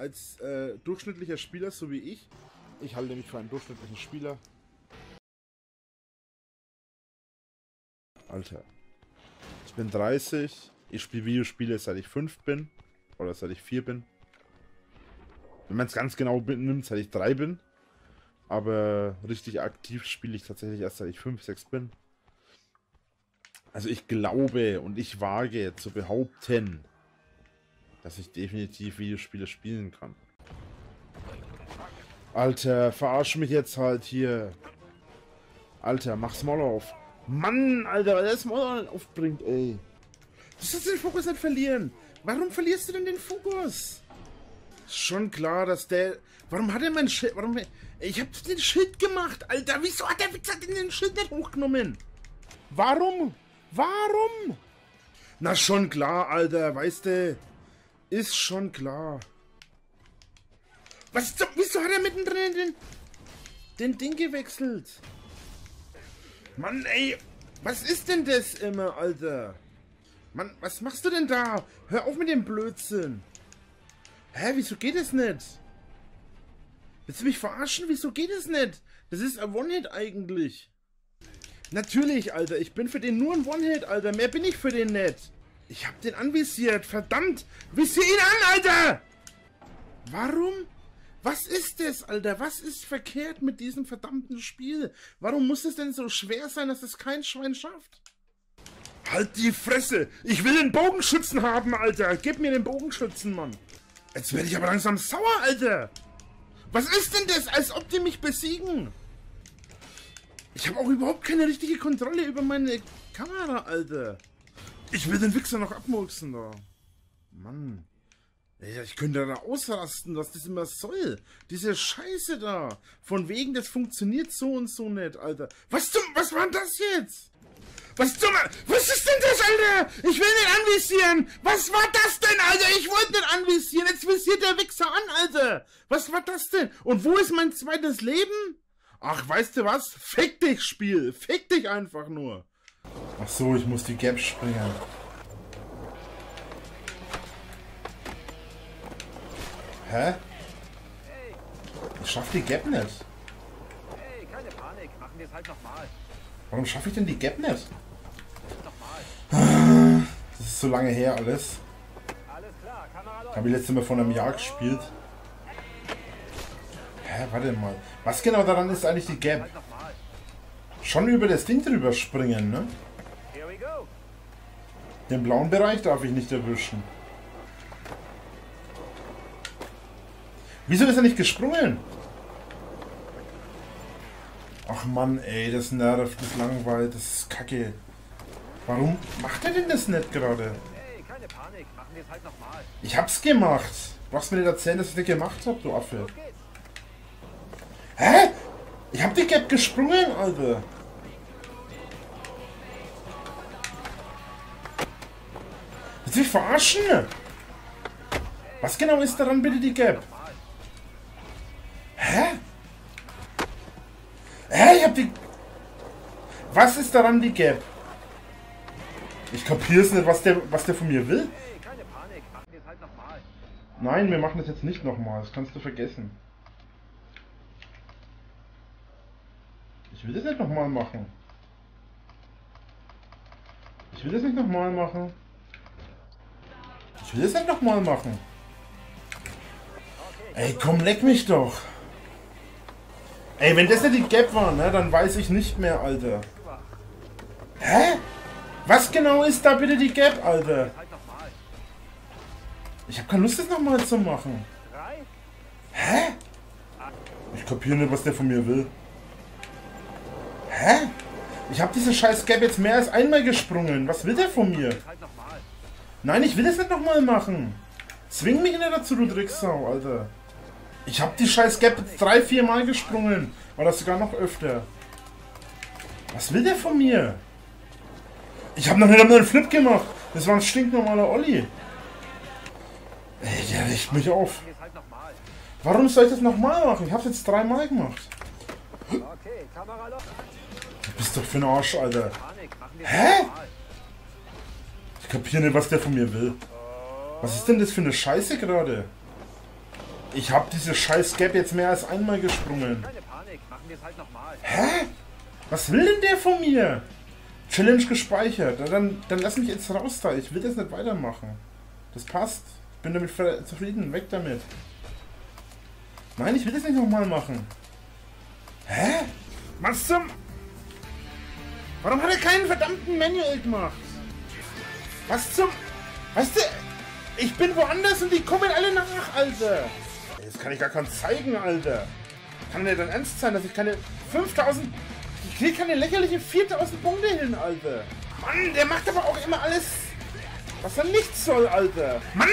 als durchschnittlicher Spieler, so wie ich halte mich für einen durchschnittlichen Spieler. Alter, ich bin 30, ich spiele Videospiele seit ich 5 bin, oder seit ich 4 bin. Wenn man es ganz genau nimmt, seit ich 3 bin. Aber richtig aktiv spiele ich tatsächlich erst seit ich 5, 6 bin. Also ich glaube und ich wage zu behaupten, dass ich definitiv Videospiele spielen kann. Alter, verarsch mich jetzt halt hier. Alter, mach's mal auf. Mann, Alter, weil der das Maul nicht aufbringt, ey. Du sollst den Fokus nicht verlieren. Warum verlierst du denn den Fokus? Ist schon klar, dass der... Warum hat er mein Schild... Warum... Ich hab den Schild gemacht, Alter. Wieso hat der Wichser denn den Schild nicht hochgenommen? Warum? Warum? Na schon klar, Alter, weißt du. Ist schon klar. Was? Wieso hat er mittendrin den Ding gewechselt? Mann, ey. Was ist denn das immer, Alter? Mann, was machst du denn da? Hör auf mit dem Blödsinn. Hä, wieso geht es nicht? Willst du mich verarschen? Wieso geht es nicht? Das ist ein One-Hit eigentlich. Natürlich, Alter. Ich bin für den nur ein One-Hit, Alter. Mehr bin ich für den nicht. Ich hab den anvisiert. Verdammt. Visier ihn an, Alter. Warum? Was ist das, Alter? Was ist verkehrt mit diesem verdammten Spiel? Warum muss es denn so schwer sein, dass es kein Schwein schafft? Halt die Fresse. Ich will den Bogenschützen haben, Alter. Gib mir den Bogenschützen, Mann. Jetzt werde ich aber langsam sauer, Alter. Was ist denn das? Als ob die mich besiegen. Ich habe auch überhaupt keine richtige Kontrolle über meine Kamera, Alter. Ich will den Wichser noch abmurksen da. Mann. Ey, ich könnte da ausrasten, was das immer soll. Diese Scheiße da. Von wegen, das funktioniert so und so nicht, Alter. Was war denn das jetzt? Was ist denn das, Alter? Ich will nicht anvisieren. Was war das denn, Alter? Ich wollte nicht anvisieren. Jetzt visiert der Wichser an, Alter. Was war das denn? Und wo ist mein zweites Leben? Ach, weißt du was? Fick dich, Spiel. Fick dich einfach nur. Ach so, ich muss die Gap springen. Hä? Ich schaff die Gap nicht. Hey, keine Panik. Machen wir es halt nochmal. Warum schaffe ich denn die Gap nicht? Das ist so lange her alles. Alles klar, Kamera läuft. Habe ich letztes Mal vor einem Jahr gespielt. Hä, warte mal. Was genau daran ist eigentlich die Gap? Halt nochmal. Schon über das Ding drüber springen, ne? Here we go. Den blauen Bereich darf ich nicht erwischen. Wieso ist er nicht gesprungen? Ach Mann, ey, das nervt, das langweilt, das ist kacke. Warum macht er denn das nicht gerade? Hey, keine Panik. Machen wir es halt nochmal. Ich hab's gemacht. Brauchst du mir nicht erzählen, dass ich das gemacht hab, du Affe? Los geht's. Hä? Ich hab die Gap gesprungen, Alter. Willst du mich verarschen? Was genau ist daran bitte die Gap? Hä? Hä? Ich hab die... Was ist daran die Gap? Ich kapier's nicht, was der von mir will. Hey, keine Panik. Machen wir es halt nochmal. Nein, wir machen das jetzt nicht nochmal. Das kannst du vergessen. Ich will das nicht nochmal machen. Ich will das nicht nochmal machen. Ich will das nicht nochmal machen. Ey, komm, leck mich doch. Ey, wenn das nicht die Gap war, ne, dann weiß ich nicht mehr, Alter. Hä? Was genau ist da bitte die Gap, Alter? Halt nochmal. Ich hab keine Lust, das nochmal zu machen. 3. Hä? Ich kapiere nicht, was der von mir will. Hä? Ich habe diese scheiß Gap jetzt mehr als einmal gesprungen. Was will der von mir? Halt nochmal. Nein, ich will das nicht nochmal machen. Zwing mich nicht dazu, du Drecksau, Alter. Ich habe die scheiß Gap jetzt 3, 4 Mal gesprungen. Oder sogar noch öfter. Was will der von mir? Ich habe noch nicht einmal einen Flip gemacht. Das war ein stinknormaler Olli. Ey, der regt mich auf. Machen wir es halt nochmal. Warum soll ich das nochmal machen? Ich habe es jetzt 3 Mal gemacht. Okay, Kamera läuft. Du bist doch für ein Arsch, Alter. Panik. Machen wir es Hä? halt nochmal. Ich kapiere nicht, was der von mir will. Was ist denn das für eine Scheiße gerade? Ich habe diese scheiß Gap jetzt mehr als einmal gesprungen. Keine Panik, machen wir es halt nochmal. Hä? Was will denn der von mir? Challenge gespeichert. Dann lass mich jetzt raus da. Ich will das nicht weitermachen. Das passt. Ich bin damit zufrieden. Weg damit. Nein, ich will das nicht nochmal machen. Hä? Was zum... Warum hat er keinen verdammten Manual gemacht? Was zum... Weißt du, ich bin woanders und die kommen alle nach, Alter. Das kann ich gar keinem zeigen, Alter. Kann nicht dein Ernst sein, dass ich keine 5000... Ich kriege keine lächerliche 4000 Punkte hin, Alter. Mann, der macht aber auch immer alles, was er nicht soll, Alter. Mann!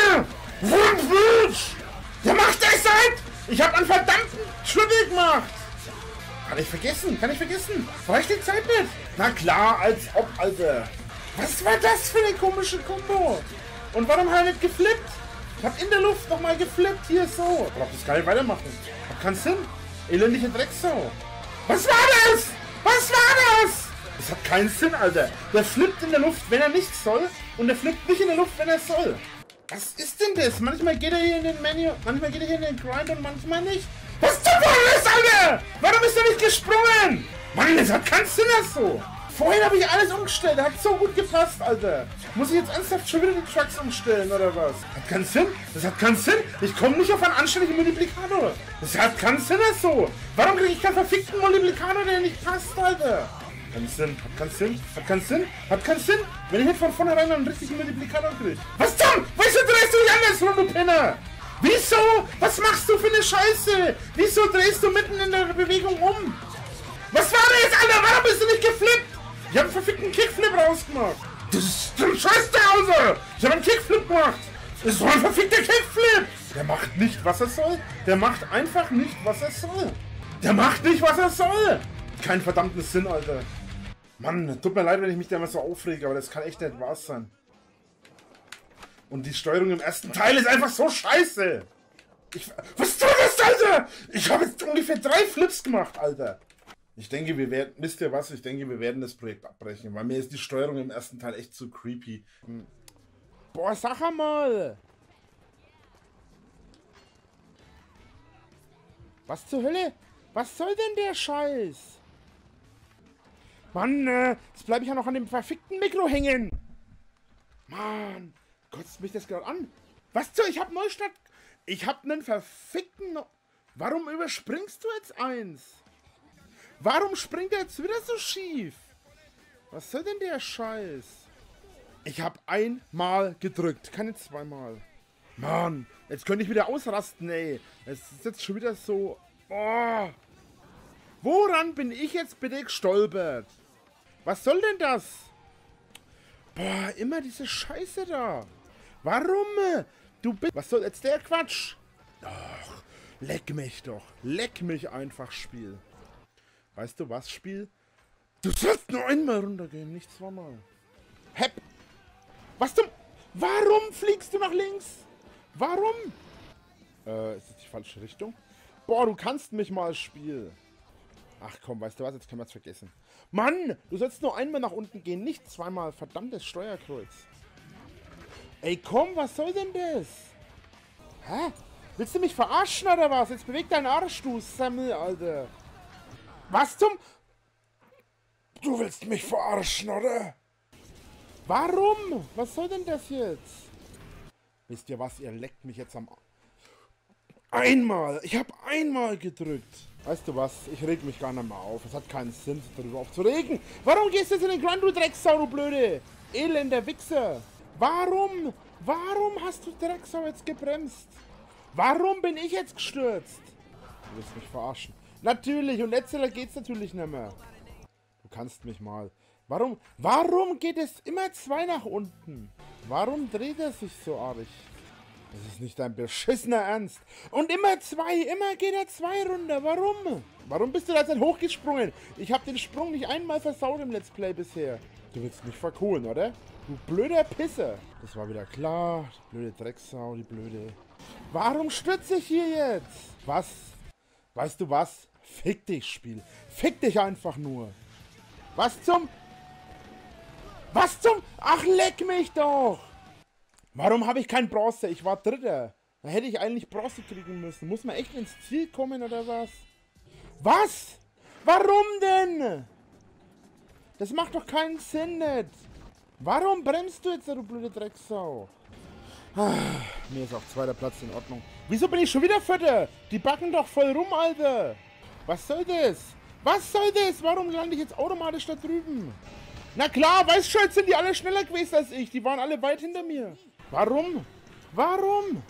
Der macht das halt! Ich hab einen verdammten Triple gemacht! Kann ich vergessen, Reicht die Zeit nicht? Na klar, als ob, Alter. Was war das für eine komische Kombo? Und warum hat er nicht geflippt? Ich hab in der Luft nochmal geflippt, hier so. Ich brauch das gar nicht weitermachen. Hat keinen Sinn. Elendige Drecksau. Was war das? Was war das? Das hat keinen Sinn, Alter. Der flippt in der Luft, wenn er nicht soll. Und der flippt nicht in der Luft, wenn er soll. Was ist denn das? Manchmal geht er hier in den Menü, manchmal geht er hier in den Grind und manchmal nicht. Was zum Teufel ist, Alter? Warum ist er nicht gesprungen? Mann, das hat keinen Sinn, das so. Vorhin habe ich alles umgestellt. Das hat so gut gepasst, Alter. Muss ich jetzt ernsthaft schon wieder die Trucks umstellen, oder was? Hat keinen Sinn. Das hat keinen Sinn. Ich komme nicht auf einen anständigen Multiplikator. Das hat keinen Sinn, das so. Warum kriege ich keinen verfickten Multiplikator, der nicht passt, Alter? Keinen Sinn. Hat keinen Sinn. Hat keinen Sinn. Hat keinen Sinn. Wenn ich nicht von vornherein einen richtigen Multiplikator kriege. Was zum? Wieso drehst du dich andersrum, du Penner? Wieso? Was machst du für eine Scheiße? Wieso drehst du mitten in der Bewegung um? Was war das jetzt, Alter? Warum bist du nicht geflippt? Ich hab einen verfickten Kickflip rausgemacht. Das ist ein Scheiß zu Hause. Ich hab einen Kickflip gemacht. Das ist doch ein verfickter Kickflip. Der macht nicht, was er soll. Der macht einfach nicht, was er soll. Der macht nicht, was er soll. Kein verdammten Sinn, Alter. Mann, tut mir leid, wenn ich mich da immer so aufrege, aber das kann echt nicht wahr sein. Und die Steuerung im ersten Teil ist einfach so scheiße. Was tut das, Alter? Ich habe jetzt ungefähr 3 Flips gemacht, Alter. Ich denke, wir werden, wisst ihr was? Ich denke, wir werden das Projekt abbrechen, weil mir ist die Steuerung im ersten Teil echt zu creepy. Boah, sag einmal! Was zur Hölle? Was soll denn der Scheiß? Mann, jetzt bleibe ich ja noch an dem verfickten Mikro hängen. Mann, kotzt mich das gerade an. Was zur? Ich hab Neustart. Ich hab einen verfickten... Warum überspringst du jetzt eins? Warum springt er jetzt wieder so schief? Was soll denn der Scheiß? Ich habe einmal gedrückt, keine zweimal. Mann, jetzt könnte ich wieder ausrasten, ey. Es ist jetzt schon wieder so... Oh. Woran bin ich jetzt bitte gestolpert? Was soll denn das? Boah, immer diese Scheiße da. Warum? Du bist... Was soll jetzt der Quatsch? Doch, leck mich doch. Leck mich einfach, Spiel. Weißt du was, Spiel? Du sollst nur einmal runtergehen, nicht zweimal. Hepp! Was zum... Warum fliegst du nach links? Warum? Ist das die falsche Richtung? Boah, du kannst mich mal, Spiel. Ach komm, weißt du was? Jetzt können wir es vergessen. Mann! Du sollst nur einmal nach unten gehen, nicht zweimal. Verdammtes Steuerkreuz. Ey, komm, was soll denn das? Hä? Willst du mich verarschen oder was? Jetzt beweg deinen Arsch, du Sammel, Alter. Was zum... Du willst mich verarschen, oder? Warum? Was soll denn das jetzt? Wisst ihr was? Ihr leckt mich jetzt am... Einmal! Ich habe einmal gedrückt. Weißt du was? Ich reg mich gar nicht mehr auf. Es hat keinen Sinn, darüber aufzuregen. Warum gehst du jetzt in den Grind, du Drecksau, du blöde? Elender Wichser. Warum? Warum hast du Drecksau jetzt gebremst? Warum bin ich jetzt gestürzt? Du willst mich verarschen. Natürlich, und letzterer geht's natürlich nicht mehr. Du kannst mich mal. Warum geht es immer 2 nach unten? Warum dreht er sich so arg? Das ist nicht dein beschissener Ernst. Und immer 2, immer geht er 2 runter. Warum? Warum bist du da jetzt nicht hochgesprungen? Ich habe den Sprung nicht einmal versaut im Let's Play bisher. Du willst mich verkohlen, oder? Du blöder Pisser. Das war wieder klar. Die blöde Drecksau, die blöde. Warum stürze ich hier jetzt? Was? Weißt du was? Fick dich, Spiel. Fick dich einfach nur. Was zum... Was zum... Ach, leck mich doch. Warum habe ich kein Bronze? Ich war Dritter. Da hätte ich eigentlich Bronze kriegen müssen. Muss man echt ins Ziel kommen, oder was? Was? Warum denn? Das macht doch keinen Sinn nicht. Warum bremst du jetzt, du blöde Drecksau? Mir ist auch zweiter Platz in Ordnung. Wieso bin ich schon wieder Vierter? Die backen doch voll rum, Alter. Was soll das? Was soll das? Warum lande ich jetzt automatisch da drüben? Na klar, weißt schon, jetzt sind die alle schneller gewesen als ich. Die waren alle weit hinter mir. Warum? Warum?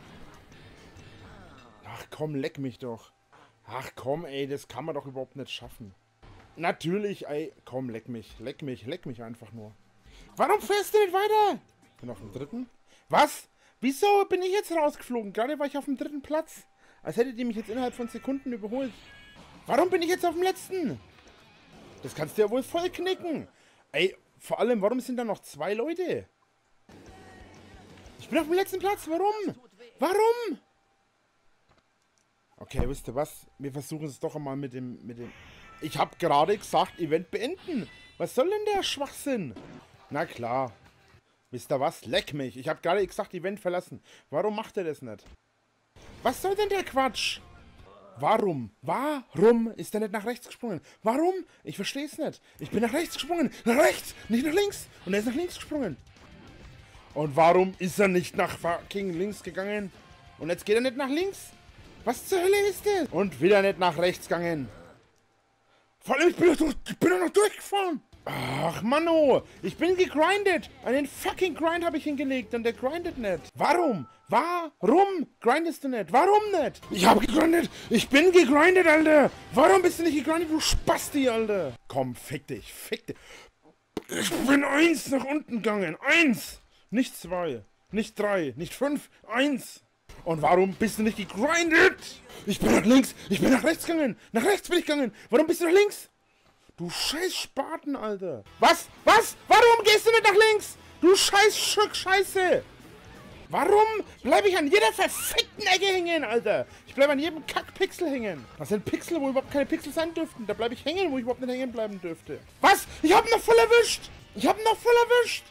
Ach komm, leck mich doch. Ach komm, ey, das kann man doch überhaupt nicht schaffen. Natürlich, ey. Komm, leck mich einfach nur. Warum fährst du nicht weiter? Bin auf dem dritten. Was? Wieso bin ich jetzt rausgeflogen? Gerade war ich auf dem dritten Platz. Als hättet ihr mich jetzt innerhalb von Sekunden überholt. Warum bin ich jetzt auf dem letzten? Das kannst du ja wohl voll knicken. Ey, vor allem, warum sind da noch 2 Leute? Ich bin auf dem letzten Platz. Warum? Warum? Okay, wisst ihr was? Wir versuchen es doch einmal mit dem... Ich habe gerade gesagt, Event beenden. Was soll denn der Schwachsinn? Na klar. Wisst ihr was? Leck mich. Ich habe gerade gesagt, Event verlassen. Warum macht er das nicht? Was soll denn der Quatsch? Warum? Warum ist er nicht nach rechts gesprungen? Warum? Ich verstehe es nicht. Ich bin nach rechts gesprungen. Nach rechts, nicht nach links. Und er ist nach links gesprungen. Und warum ist er nicht nach fucking links gegangen? Und jetzt geht er nicht nach links? Was zur Hölle ist das? Und wieder nicht nach rechts gegangen. Vor allem, ich bin doch noch durchgefahren. Ach, Manno, ich bin gegrindet. Einen fucking Grind habe ich hingelegt und der grindet nicht. Warum? Warum grindest du nicht? Warum nicht? Ich habe gegrindet. Ich bin gegrindet, Alter. Warum bist du nicht gegrindet, du Spasti, Alter? Komm, fick dich, fick dich. Ich bin 1 nach unten gegangen. 1. Nicht 2. Nicht 3. Nicht 5. 1. Und warum bist du nicht gegrindet? Ich bin nach links. Ich bin nach rechts gegangen. Nach rechts bin ich gegangen. Warum bist du nach links? Du scheiß Spaten, Alter. Was? Was? Warum gehst du nicht nach links? Du scheiß Stück Scheiße. Warum bleibe ich an jeder verfickten Ecke hängen, Alter? Ich bleibe an jedem Kackpixel hängen. Das sind Pixel, wo überhaupt keine Pixel sein dürften. Da bleibe ich hängen, wo ich überhaupt nicht hängen bleiben dürfte. Was? Ich hab ihn noch voll erwischt. Ich hab ihn noch voll erwischt.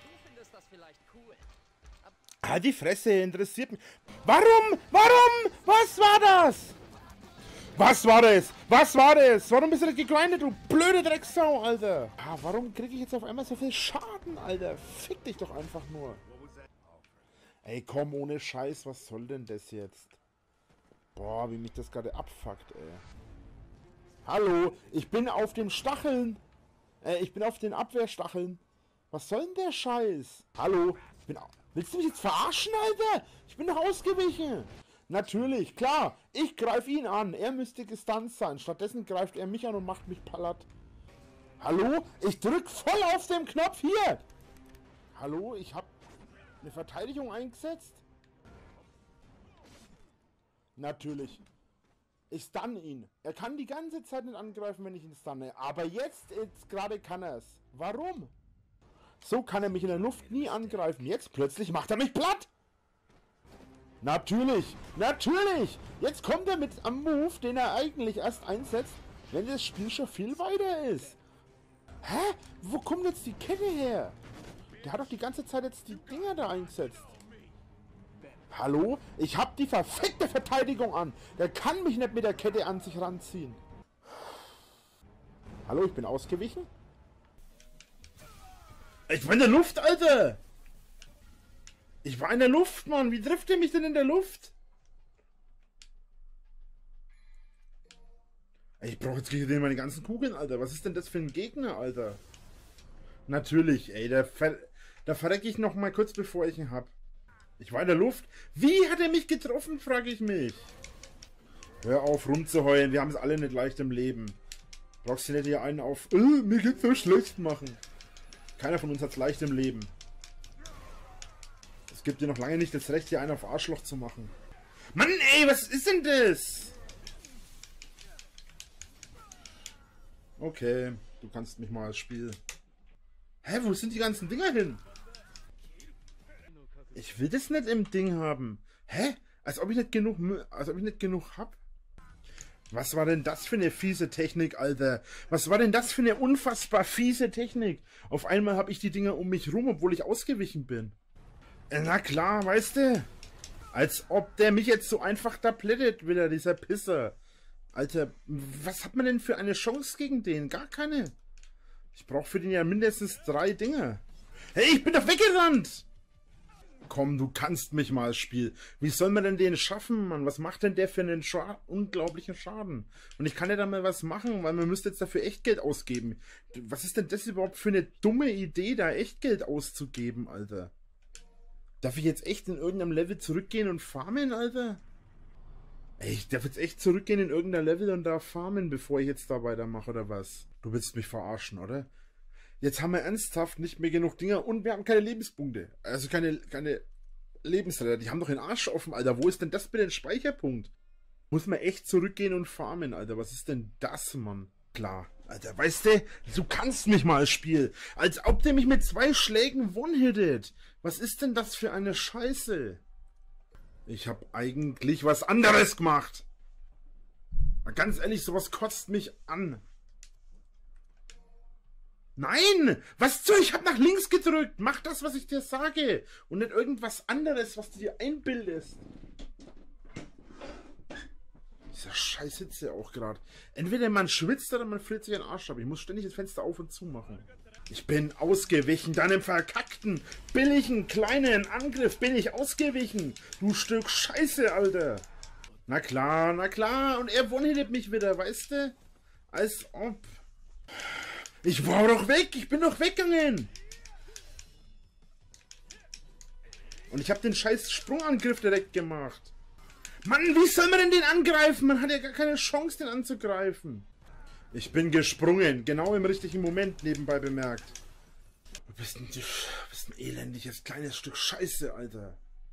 Ah, die Fresse interessiert mich. Warum? Warum? Was war das? Was war das? Was war das? Warum bist du nicht gegrindet, du blöde Drecksau, Alter? Ah, warum kriege ich jetzt auf einmal so viel Schaden, Alter? Fick dich doch einfach nur. Ey, komm, ohne Scheiß, was soll denn das jetzt? Boah, wie mich das gerade abfuckt, ey. Hallo, ich bin auf den Stacheln. Ich bin auf den Abwehrstacheln. Was soll denn der Scheiß? Hallo, ich bin... Willst du mich jetzt verarschen, Alter? Ich bin doch ausgewichen. Natürlich, klar. Ich greife ihn an. Er müsste gestunt sein. Stattdessen greift er mich an und macht mich palat. Hallo? Ich drück voll auf den Knopf hier. Hallo? Ich habe eine Verteidigung eingesetzt. Natürlich. Ich stun ihn. Er kann die ganze Zeit nicht angreifen, wenn ich ihn stunne. Aber jetzt gerade kann er es. Warum? So kann er mich in der Luft nie angreifen. Jetzt plötzlich macht er mich platt. Natürlich. Natürlich. Jetzt kommt er mit am Move, den er eigentlich erst einsetzt, wenn das Spiel schon viel weiter ist. Hä? Wo kommt jetzt die Kette her? Der hat doch die ganze Zeit jetzt die Dinger da eingesetzt. Hallo? Ich hab die verfickte Verteidigung an. Der kann mich nicht mit der Kette an sich ranziehen. Hallo, ich bin ausgewichen? Ich war in der Luft, Alter! Ich war in der Luft, Mann! Wie trifft er mich denn in der Luft? Ich brauche jetzt gegen meine ganzen Kugeln, Alter. Was ist denn das für ein Gegner, Alter? Natürlich, ey. Da verrecke ich noch mal kurz, bevor ich ihn hab. Ich war in der Luft. Wie hat er mich getroffen, frage ich mich. Hör auf, rumzuheulen. Wir haben es alle nicht leicht im Leben. Brauchst du nicht hier einen auf... mir geht's so schlecht machen. Keiner von uns hat es leicht im Leben. Es gibt dir noch lange nicht das Recht, hier einen auf Arschloch zu machen. Mann, ey, was ist denn das? Okay, du kannst mich mal als Spiel... Hä, wo sind die ganzen Dinger hin? Ich will das nicht im Ding haben. Hä? Als ob ich nicht genug hab? Was war denn das für eine fiese Technik, Alter? Was war denn das für eine unfassbar fiese Technik? Auf einmal habe ich die Dinger um mich rum, obwohl ich ausgewichen bin. Na klar, weißt du? Als ob der mich jetzt so einfach da plättet, wieder, dieser Pisser. Alter, was hat man denn für eine Chance gegen den? Gar keine. Ich brauche für den ja mindestens 3 Dinge. Hey, ich bin doch weggerannt! Komm, du kannst mich mal, Spiel. Wie soll man denn den schaffen, Mann? Was macht denn der für einen unglaublichen Schaden? Und ich kann ja da mal was machen, weil man müsste jetzt dafür Echtgeld ausgeben. Was ist denn das überhaupt für eine dumme Idee, da Echtgeld auszugeben, Alter? Darf ich jetzt echt in irgendeinem Level zurückgehen und farmen, Alter? Ey, ich darf jetzt echt zurückgehen in irgendein Level und da farmen, bevor ich jetzt da weitermache, oder was? Du willst mich verarschen, oder? Jetzt haben wir ernsthaft nicht mehr genug Dinger und wir haben keine Lebenspunkte. Also keine Lebensretter. Die haben doch den Arsch offen, Alter. Wo ist denn das bitte ein Speicherpunkt? Muss man echt zurückgehen und farmen, Alter. Was ist denn das, Mann? Klar, Alter. Weißt du kannst mich mal, Spiel. Als ob der mich mit 2 Schlägen one-hittet. Was ist denn das für eine Scheiße? Ich habe eigentlich was anderes gemacht. Ganz ehrlich, sowas kotzt mich an. Nein! Was zur? Ich hab nach links gedrückt! Mach das, was ich dir sage! Und nicht irgendwas anderes, was du dir einbildest. Dieser Scheiß sitzt ja auch gerade. Entweder man schwitzt oder man friert sich den Arsch ab. Ich muss ständig das Fenster auf und zu machen. Ich bin ausgewichen, deinem verkackten, billigen, kleinen Angriff bin ich ausgewichen. Du Stück Scheiße, Alter. Na klar, na klar. Und er one-hittet mich wieder, weißt du? Als ob... Ich war doch weg! Ich bin doch weggegangen! Und ich habe den scheiß Sprungangriff direkt gemacht. Mann, wie soll man denn den angreifen? Man hat ja gar keine Chance, den anzugreifen. Ich bin gesprungen. Genau im richtigen Moment, nebenbei bemerkt. Du bist ein elendiges kleines Stück Scheiße, Alter.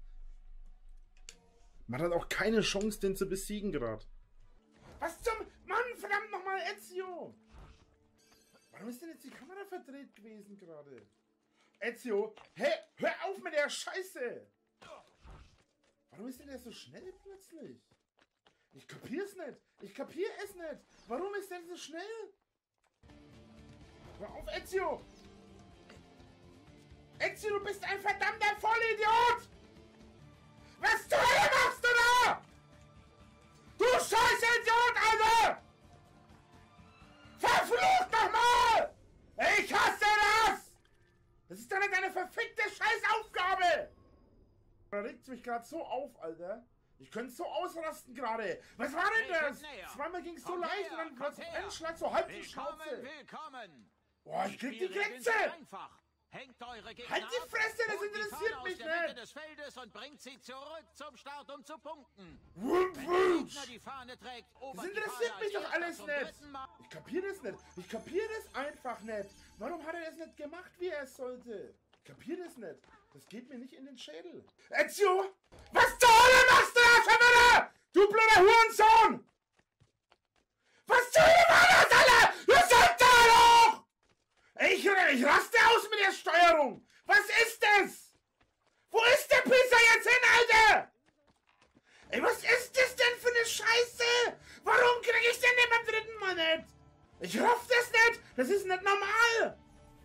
Man hat auch keine Chance, den zu besiegen gerade. Was zum... Mann, verdammt nochmal, Ezio! Warum ist denn jetzt die Kamera verdreht gewesen gerade? Ezio, hä? Hör auf mit der Scheiße! Warum ist denn der so schnell plötzlich? Ich kapier's nicht! Ich kapier es nicht! Warum ist der so schnell? Hör auf, Ezio! Ezio, du bist ein verdammter Vollidiot! Was zur Hölle machst du da? Du scheiß Idiot, Alter! Verflucht nochmal! Ich hasse das! Das ist doch nicht deine verfickte Scheißaufgabe! Da regt mich gerade so auf, Alter. Ich könnte so ausrasten gerade. Was war denn das? Zweimal ging es so leicht und dann plötzlich ein Schlag so halb die Schnauze. Willkommen! Boah, ich krieg die Grenze! Hängt eure Gegner Halt die Fresse, das interessiert mich nicht! Des Feldes und bringt sie zurück zum Start, um zu punkten. Die Fahne trägt, das interessiert mich doch alles nicht! Ich kapier das nicht! Ich kapier das einfach nicht! Warum hat er das nicht gemacht, wie er es sollte? Ich kapier das nicht! Das geht mir nicht in den Schädel! Ezio! Was zur Hölle machst du da schon wieder? Du blöder Hurensohn! Was zur Hölle war das, Alter? Du seid da doch! Ich raste aus mit der Steuerung! Was ist das? Wo ist der Pisser jetzt hin, Alter? Ey, was ist das denn für eine Scheiße? Warum krieg ich den denn beim 3. Mal nicht? Ich raff das nicht! Das ist nicht normal!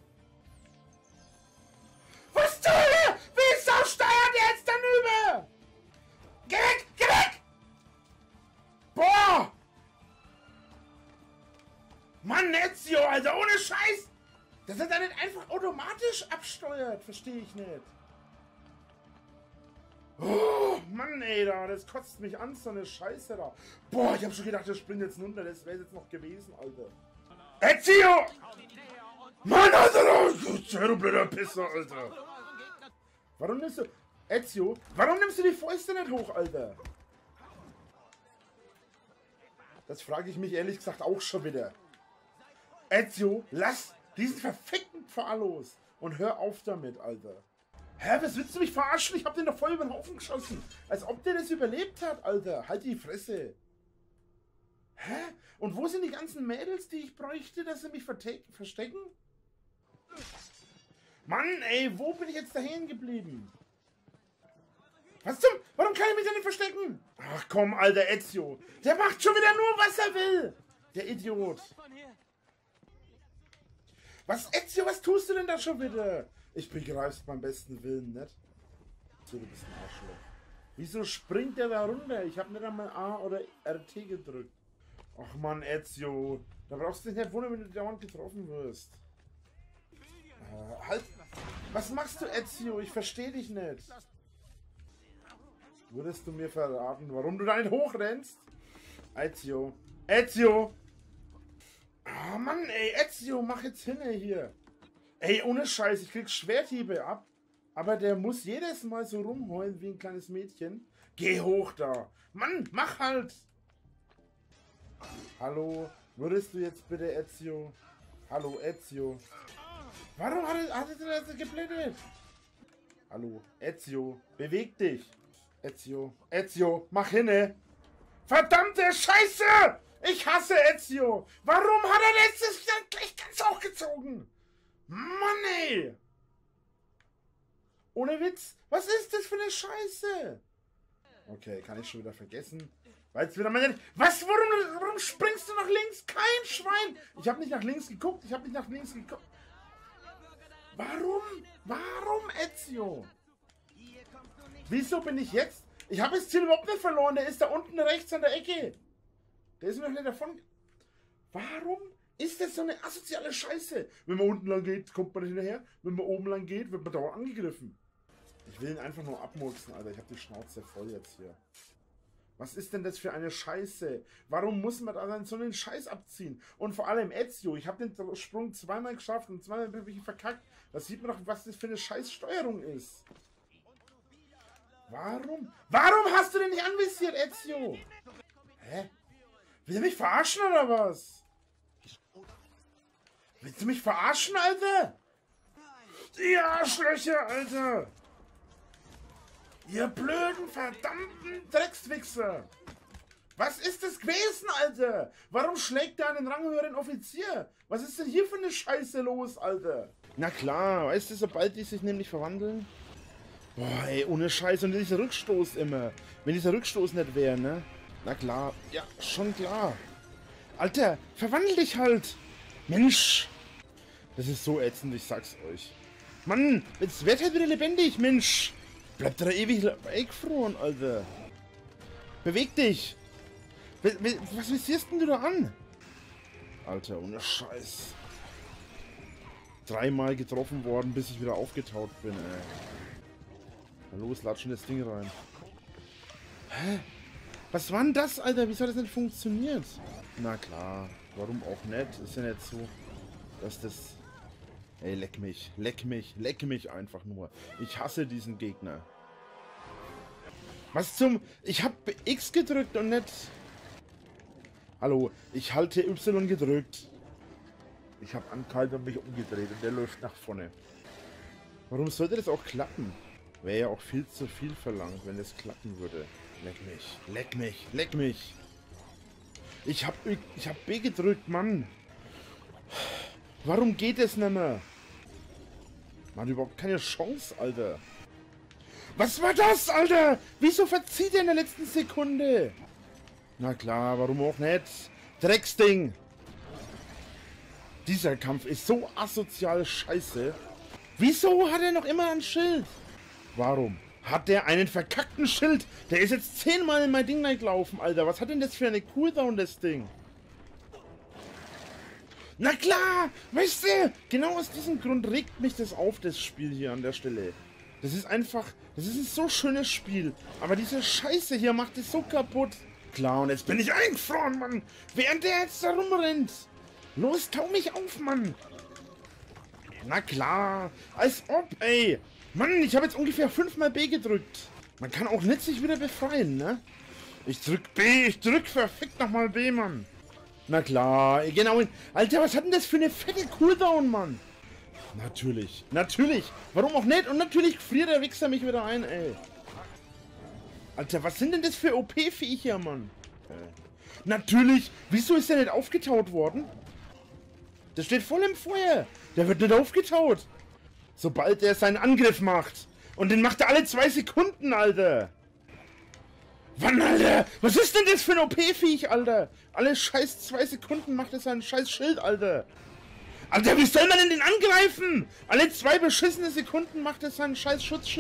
Was zur Hölle? Wieso steuert der jetzt danüber? Geh weg! Geh weg! Boah! Mann, Ezio, Alter, ohne Scheiß! Dass er da nicht einfach automatisch absteuert, verstehe ich nicht. Oh, Mann, ey, das kotzt mich an, so eine Scheiße da. Boah, ich hab schon gedacht, der springt jetzt runter, das wäre jetzt noch gewesen, Alter. Ezio! Mann, Alter, du blöder Pisser, Alter. Warum nimmst du... Ezio, warum nimmst du die Fäuste nicht hoch, Alter? Das frage ich mich ehrlich gesagt auch schon wieder. Ezio, lass diesen verfickten Pfahl los und hör auf damit, Alter. Hä, was willst du mich verarschen? Ich hab den doch voll über den Haufen geschossen. Als ob der das überlebt hat, Alter. Halt die Fresse. Hä? Und wo sind die ganzen Mädels, die ich bräuchte, dass sie mich verstecken? Mann, ey, wo bin ich jetzt dahin geblieben? Was zum... Warum kann ich mich da nicht verstecken? Ach komm, Alter, Ezio. Der macht schon wieder nur, was er will. Der Idiot. Was, Ezio, was tust du denn da schon wieder? Ich begreif's beim besten Willen nicht. So, du bist ein Arschloch. Wieso springt der da runter? Ich habe nicht einmal A oder RT gedrückt. Ach man, Ezio. Da brauchst du dich nicht wundern, wenn du dauernd getroffen wirst. Halt! Was machst du, Ezio? Ich verstehe dich nicht. Würdest du mir verraten, warum du da nicht hochrennst? Ezio. Ezio! Ah, Mann, ey, Ezio, mach jetzt hin, ey, hier. Ey, ohne Scheiß, ich krieg Schwerthiebe ab. Aber der muss jedes Mal so rumheulen wie ein kleines Mädchen. Geh hoch da. Mann, mach halt. Hallo, würdest du jetzt bitte, Ezio? Hallo, Ezio. Warum hat er das geblendet? Hallo, Ezio, beweg dich. Ezio, Ezio, mach hinne. Verdammte Scheiße! Ich hasse Ezio. Warum hat er letztes Jahr gleich ganz hochgezogen? Mann, ey. Ohne Witz, was ist das für eine Scheiße? Okay, kann ich schon wieder vergessen. Weil jetzt wieder meine... Was? Warum springst du nach links? Kein Schwein! Ich habe nicht nach links geguckt. Warum? Warum, Ezio? Wieso bin ich jetzt... Ich habe das Ziel überhaupt nicht verloren. Der ist da unten rechts an der Ecke. Der ist mir noch nicht davon... Warum ist das so eine asoziale Scheiße? Wenn man unten lang geht, kommt man nicht hinterher. Wenn man oben lang geht, wird man dauernd angegriffen. Ich will ihn einfach nur abmurksen, Alter. Ich habe die Schnauze voll jetzt hier. Was ist denn das für eine Scheiße? Warum muss man da so einen Scheiß abziehen? Und vor allem Ezio. Ich habe den Sprung zweimal geschafft und zweimal bin ich verkackt. Da sieht man doch, was das für eine Scheißsteuerung ist. Warum? Warum hast du denn nicht anvisiert, Ezio? Hä? Will er mich verarschen oder was? Willst du mich verarschen, Alter? Ihr Arschlöcher, Alter! Ihr blöden, verdammten Dreckswichser! Was ist das gewesen, Alter? Warum schlägt der einen ranghöheren Offizier? Was ist denn hier für eine Scheiße los, Alter? Na klar, weißt du, sobald die sich nämlich verwandeln... Boah, ey, ohne Scheiß. Und dieser Rückstoß immer. Wenn dieser Rückstoß nicht wäre, ne? Na klar. Ja, schon klar. Alter, verwandel dich halt! Mensch! Das ist so ätzend, ich sag's euch. Mann, jetzt wird halt wieder lebendig, Mensch! Bleibt da ewig weggefroren, Alter. Beweg dich! Was visierst denn du da an? Alter, ohne Scheiß. 3-mal getroffen worden, bis ich wieder aufgetaut bin, ey. Na los, latsch in das Ding rein. Hä? Was war denn das, Alter? Wieso hat das nicht funktioniert? Na klar, warum auch nicht? Ist ja nicht so, dass das... Ey, leck mich einfach nur. Ich hasse diesen Gegner. Was zum... Ich hab X gedrückt und nicht... Hallo, ich halte Y gedrückt. Ich hab angehalten und mich umgedreht und der läuft nach vorne. Warum sollte das auch klappen? Wäre ja auch viel zu viel verlangt, wenn das klappen würde. Leck mich. Ich hab B gedrückt, Mann. Warum geht es nicht mehr? Man hat überhaupt keine Chance, Alter. Was war das, Alter? Wieso verzieht er in der letzten Sekunde? Na klar, warum auch nicht? Drecksding. Dieser Kampf ist so asozial scheiße. Wieso hat er noch immer ein Schild? Warum? Hat der einen verkackten Schild? Der ist jetzt 10-mal in mein Ding reingelaufen, Alter. Was hat denn das für eine Cooldown, das Ding? Na klar, weißt du, genau aus diesem Grund regt mich das auf, das Spiel hier an der Stelle. Das ist einfach, das ist ein so schönes Spiel. Aber diese Scheiße hier macht es so kaputt. Klar, und jetzt bin ich eingefroren, Mann. Während der jetzt da rumrennt. Los, tau mich auf, Mann. Na klar, als ob, ey. Mann, ich habe jetzt ungefähr 5-mal B gedrückt. Man kann auch nicht sich wieder befreien, ne? Ich drück B, ich drück verfickt nochmal B, Mann. Na klar, genau. Alter, was hat denn das für eine fette Cooldown, Mann? Natürlich. Warum auch nicht? Und natürlich friert der Wichser mich wieder ein, ey. Alter, was sind denn das für OP-Viecher, Mann? Natürlich. Wieso ist der nicht aufgetaut worden? Der steht voll im Feuer. Der wird nicht aufgetaut. Sobald er seinen Angriff macht. Und den macht er alle 2 Sekunden, Alter. Wann, Alter? Was ist denn das für ein OP-Viech, Alter? Alle scheiß 2 Sekunden macht er seinen scheiß Schild, Alter. Alter, wie soll man denn den angreifen? Alle 2 beschissene Sekunden macht er seinen scheiß Schutzschild.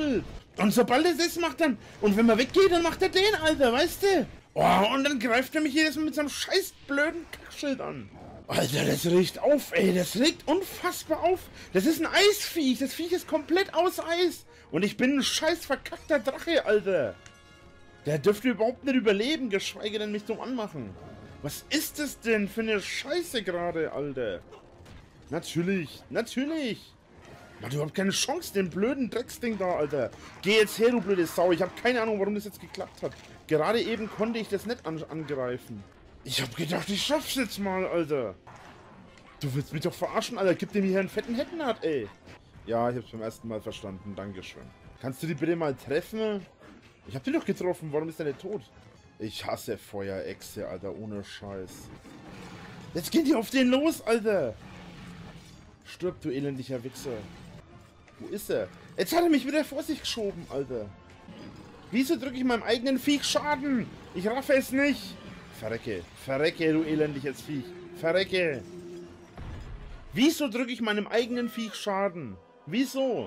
Und sobald er das macht, dann... Und wenn man weggeht, dann macht er den, Alter, weißt du? Oh, und dann greift er mich jedes Mal mit so einem scheiß blöden Kackschild an. Alter, das regt auf, ey. Das regt unfassbar auf. Das ist ein Eisviech. Das Viech ist komplett aus Eis. Und ich bin ein scheiß verkackter Drache, Alter. Der dürfte überhaupt nicht überleben, geschweige denn mich zum Anmachen. Was ist das denn für eine Scheiße gerade, Alter? Natürlich, natürlich. Man hat überhaupt keine Chance, den blöden Drecksding da, Alter. Geh jetzt her, du blöde Sau. Ich habe keine Ahnung, warum das jetzt geklappt hat. Gerade eben konnte ich das nicht angreifen. Ich habe gedacht, ich schaff's jetzt mal, Alter. Du willst mich doch verarschen, Alter. Gib dem hier einen fetten Hettenart, ey. Ja, ich hab's beim ersten Mal verstanden. Dankeschön. Kannst du die bitte mal treffen? Ich hab den doch getroffen. Warum ist der nicht tot? Ich hasse Feuerechse, Alter. Ohne Scheiß. Jetzt geht die auf den los, Alter. Stirb, du elendiger Wichser. Wo ist er? Jetzt hat er mich wieder vor sich geschoben, Alter. Wieso drücke ich meinem eigenen Viech Schaden? Ich raffe es nicht. Verrecke. Verrecke, du elendiges Viech. Verrecke. Wieso drücke ich meinem eigenen Viech Schaden? Wieso?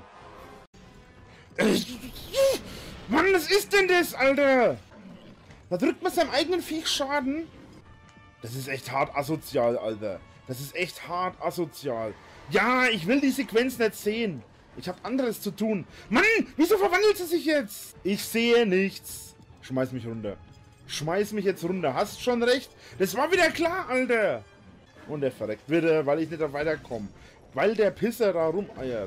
Mann, was ist denn das, Alter? Da drückt man seinem eigenen Viech Schaden? Das ist echt hart asozial, Alter. Das ist echt hart asozial. Ja, ich will die Sequenz nicht sehen. Ich habe anderes zu tun. Mann, wieso verwandelt sie sich jetzt? Ich sehe nichts. Schmeiß mich runter. Schmeiß mich jetzt runter. Hast schon recht. Das war wieder klar, Alter. Und er verreckt wieder, weil ich nicht da weiterkomme. Weil der Pisser da rumeiert.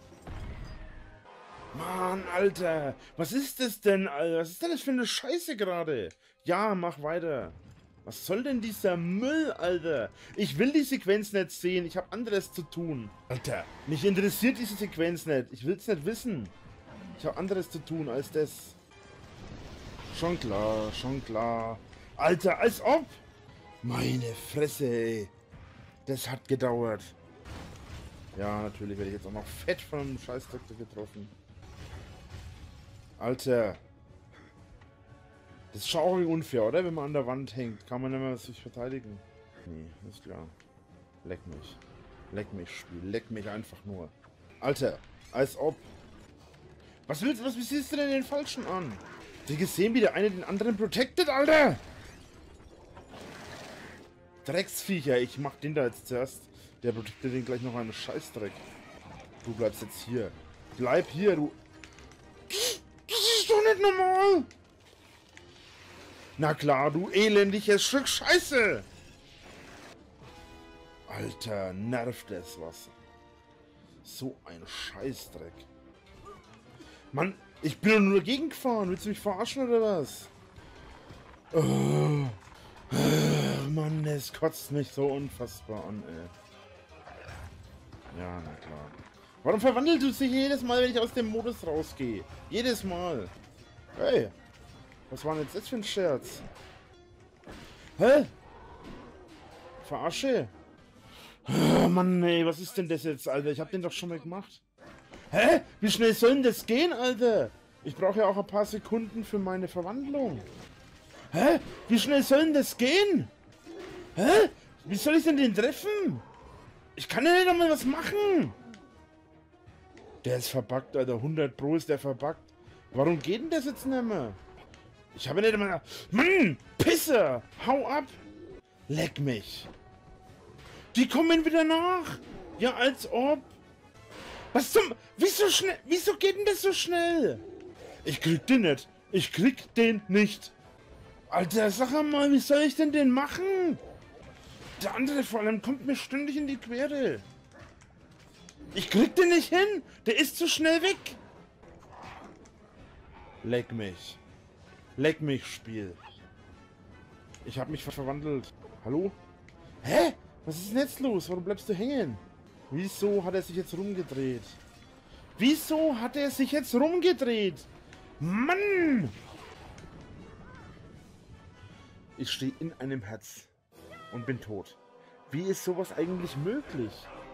Mann, Alter. Was ist das denn, Alter? Was ist denn das für eine Scheiße gerade? Ja, mach weiter. Was soll denn dieser Müll, Alter? Ich will die Sequenz nicht sehen. Ich habe anderes zu tun. Alter, mich interessiert diese Sequenz nicht. Ich will es nicht wissen. Ich habe anderes zu tun als das. Schon klar, schon klar. Alter, als ob. Meine Fresse, ey. Das hat gedauert. Ja, natürlich werde ich jetzt auch noch fett von einem Scheißdoktor getroffen. Alter. Das ist schaurig unfair, oder? Wenn man an der Wand hängt, kann man nicht mehr sich verteidigen. Nee, ist klar. Leck mich. Leck mich, Spiel. Leck mich einfach nur. Alter, als ob. Was siehst du denn den Falschen an? Hast du gesehen, wie der eine den anderen protected, Alter? Drecksviecher, ich mach den da jetzt zuerst. Der protected den gleich noch einen Scheißdreck. Du bleibst jetzt hier. Bleib hier, du. Das ist doch nicht normal. Na klar, du elendiges Stück Scheiße! Alter, nervt das was. So ein Scheißdreck. Mann, ich bin doch nur dagegen gefahren. Willst du mich verarschen oder was? Oh. Mann, das kotzt mich so unfassbar an, ey. Ja, na klar. Warum verwandelst du dich jedes Mal, wenn ich aus dem Modus rausgehe? Jedes Mal. Hey. Was war denn jetzt das für ein Scherz? Hä? Verarsche? Oh Mann, ey, was ist denn das jetzt, Alter? Ich hab den doch schon mal gemacht. Hä? Wie schnell soll denn das gehen, Alter? Ich brauche ja auch ein paar Sekunden für meine Verwandlung. Hä? Wie schnell soll denn das gehen? Hä? Wie soll ich denn den treffen? Ich kann ja nicht einmal was machen. Der ist verbuggt, Alter. 100 Pro ist der verbuggt. Warum geht denn das jetzt nicht mehr? Ich habe nicht immer... Mann! Pisser! Hau ab! Leck mich! Die kommen wieder nach! Ja, als ob... Was zum... Wieso schnell... Wieso geht denn das so schnell? Ich krieg den nicht! Ich krieg den nicht! Alter, sag mal, wie soll ich denn den machen? Der andere vor allem kommt mir ständig in die Quere. Ich krieg den nicht hin! Der ist zu schnell weg! Leck mich! Leck mich, Spiel. Ich hab mich verwandelt. Hallo? Hä? Was ist denn jetzt los? Warum bleibst du hängen? Wieso hat er sich jetzt rumgedreht? Wieso hat er sich jetzt rumgedreht? Mann! Ich stehe in einem Herz und bin tot. Wie ist sowas eigentlich möglich?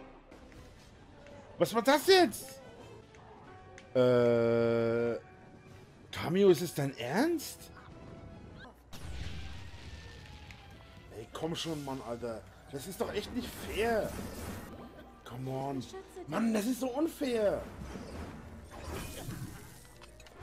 Was war das jetzt? Cameo, ist es dein Ernst? Ey, komm schon, Mann, Alter. Das ist doch echt nicht fair. Come on. Mann, das ist so unfair.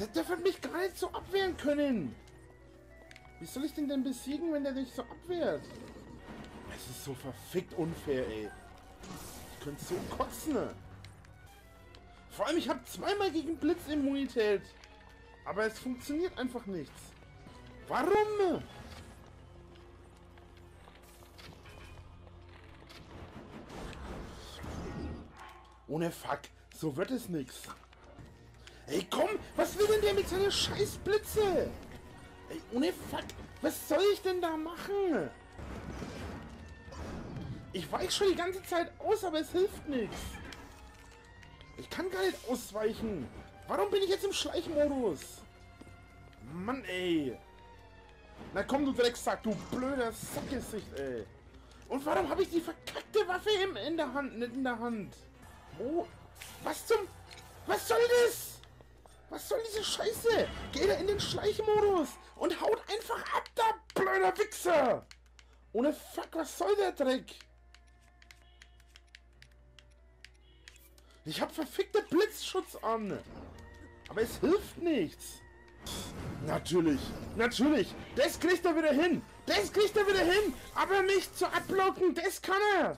Der wird mich gar nicht so abwehren können. Wie soll ich den denn besiegen, wenn der nicht so abwehrt? Es ist so verfickt unfair, ey. Ich könnte so kotzen. Vor allem, ich habe zweimal gegen Blitz Immunität. Aber es funktioniert einfach nichts. Warum? Ohne Fuck. So wird es nix. Ey, komm! Was will denn der mit seiner scheiß Blitze? Ey, ohne Fuck. Was soll ich denn da machen? Ich weiche schon die ganze Zeit aus, aber es hilft nichts. Ich kann gar nicht ausweichen. Warum bin ich jetzt im Schleichmodus? Mann, ey. Na komm, du Drecksack, du blöder Sackgesicht, ey. Und warum habe ich die verkackte Waffe in der Hand, nicht in der Hand? Oh, was zum... Was soll das? Was soll diese Scheiße? Geh da in den Schleichmodus und haut einfach ab, da blöder Wichser. Ohne Fuck, was soll der Dreck? Ich hab verfickte Blitzschutz an. Aber es hilft nichts. Natürlich, natürlich. Das kriegt er wieder hin. Das kriegt er wieder hin. Aber mich zu abblocken, das kann er.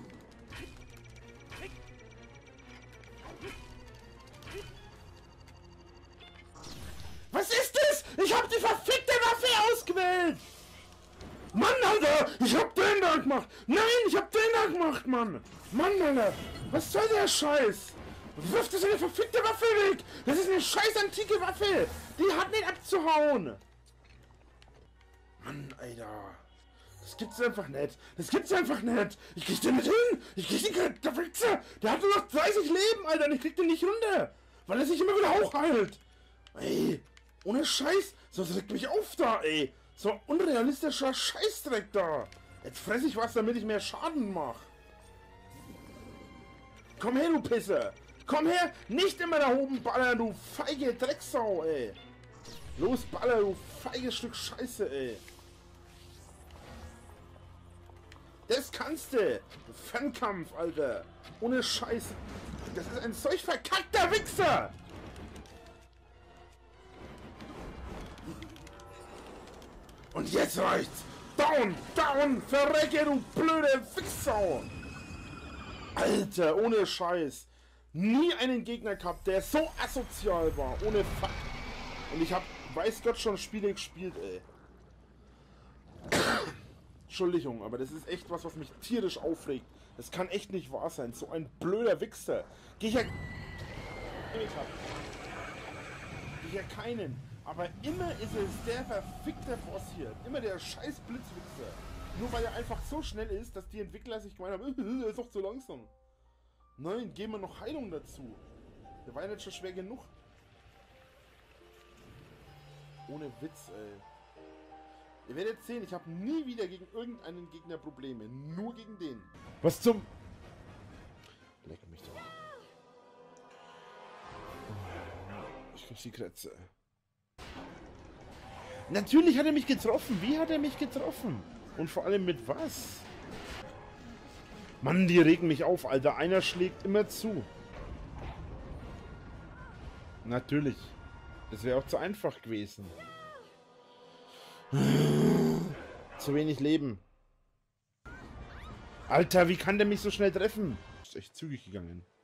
Was ist das? Ich hab die verfickte Waffe ausgewählt. Mann, Alter, ich hab den da gemacht. Nein, ich hab den da gemacht, Mann. Mann, Alter, was soll der Scheiß? Wirf das eine verfickte Waffe weg. Das ist eine scheiß antike Waffe. Die hat nicht abzuhauen. Mann, Alter. Das gibt's einfach nicht. Das gibt's einfach nicht. Ich krieg den nicht hin. Ich krieg den gerade. Der Wichser. Der hat nur noch 30 Leben, Alter. Und ich krieg den nicht runter. Weil er sich immer wieder hochheilt. Ey, ohne Scheiß. So regt mich auf da, ey. So unrealistischer Scheißdreck da. Jetzt fress ich was, damit ich mehr Schaden mach. Komm her, du Pisser. Komm her. Nicht immer da oben ballern, du feige Drecksau, ey. Los, baller, du feiges Stück Scheiße, ey. Das kannst du. Fernkampf, Alter. Ohne Scheiße. Das ist ein solch verkackter Wichser. Und jetzt reicht's. Down, down, verrecke, du blöde Wichsau. Alter, ohne Scheiß. Nie einen Gegner gehabt, der so asozial war. Ohne Fuck. Und ich hab, weiß Gott, schon Spiele gespielt, ey. Entschuldigung, aber das ist echt was mich tierisch aufregt. Das kann echt nicht wahr sein. So ein blöder Wichser. Geh ich ja... Geh ja keinen. Aber immer ist es der verfickte Boss hier. Immer der scheiß Blitzwichser. Nur weil er einfach so schnell ist, dass die Entwickler sich gemeint haben, er ist doch zu langsam. Nein, geben wir noch Heilung dazu. Der war ja nicht schon schwer genug. Ohne Witz, ey. Ihr werdet sehen, ich habe nie wieder gegen irgendeinen Gegner Probleme. Nur gegen den. Was zum... Leck mich doch. Ich krieg die Krätze. Natürlich hat er mich getroffen. Wie hat er mich getroffen? Und vor allem mit was? Mann, die regen mich auf, Alter. Einer schlägt immer zu. Natürlich. Das wäre auch zu einfach gewesen. Zu wenig Leben. Alter, wie kann der mich so schnell treffen? Ist echt zügig gegangen.